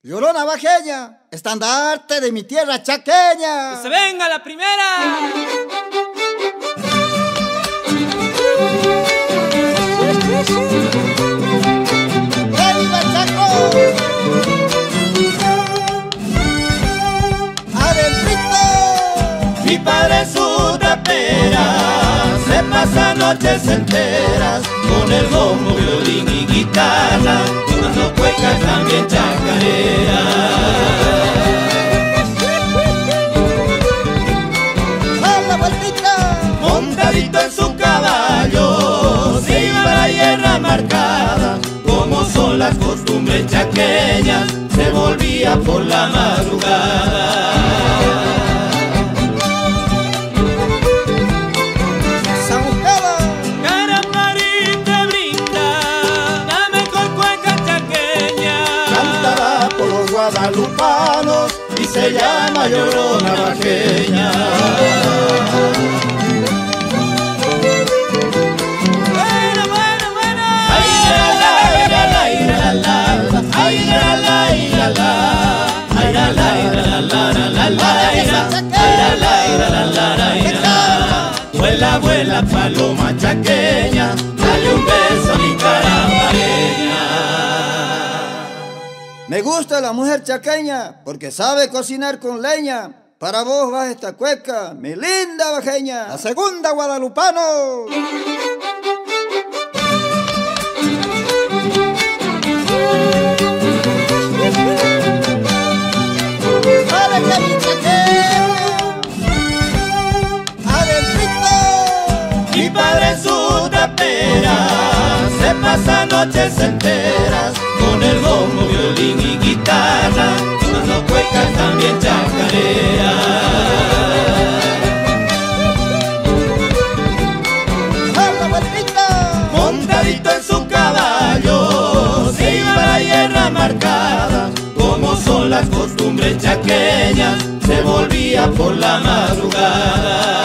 Llorona bajeña, estandarte de mi tierra chaqueña. ¡Que se venga la primera! ¡Viva Chaco! ¡Adentito! Mi padre es su trapera, se pasa noches enteras con el bombo, violín y guitarra, tocando cuecas, también chacarera. ¡A la vueltita! Montadito en su caballo, se iba a la hierra marcada, como son las costumbres chaqueñas, se volvía por la madrugada. Guadalupanos y se llama Llorona bajeña. Bueno. Ay la la la la la la, ay la la la la, ay la la la la la la, vuela vuela paloma chaqueña, dale un beso a mi caramareña. Me gusta la mujer chaqueña porque sabe cocinar con leña. Para vos va esta cueca, mi linda bajeña. La segunda guadalupano. ¡Vale que mi chaqueña! ¡Adentito! Mi padre es su trapera, se pasa noches enteras con el bombo, violín y guitarra, tocando cuecas, también chacarera. ¡A la vueltita! Montadito en su caballo, se iba a la hierra marcada, como son las costumbres chaqueñas, se volvía por la madrugada.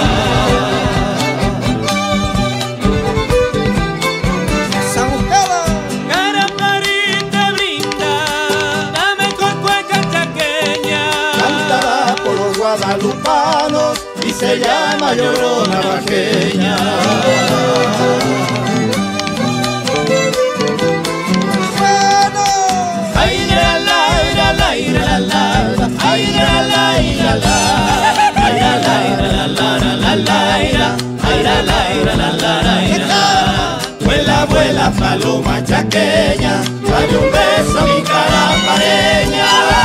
Guadalupanos y se llama Llorona bajeña. Bueno. Ay la la la la la la, ay la la la la, ay la la la la la la, ay la la la la la. Vuela vuela paloma chaqueña, dale un beso a mi caramareña.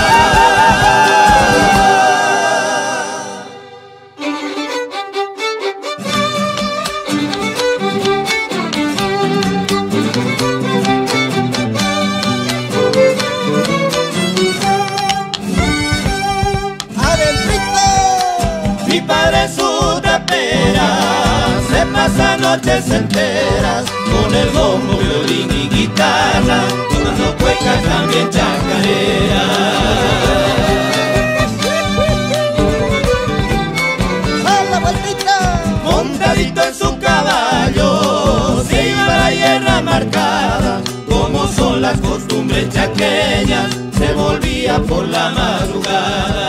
Mi padre es su trapera, se pasa noches enteras con el bombo, violín y guitarra, tocando cuecas, también chacarera. ¡A la vueltita! Montadito en su caballo, se iba a la hierra marcada, como son las costumbres chaqueñas, se volvía por la madrugada.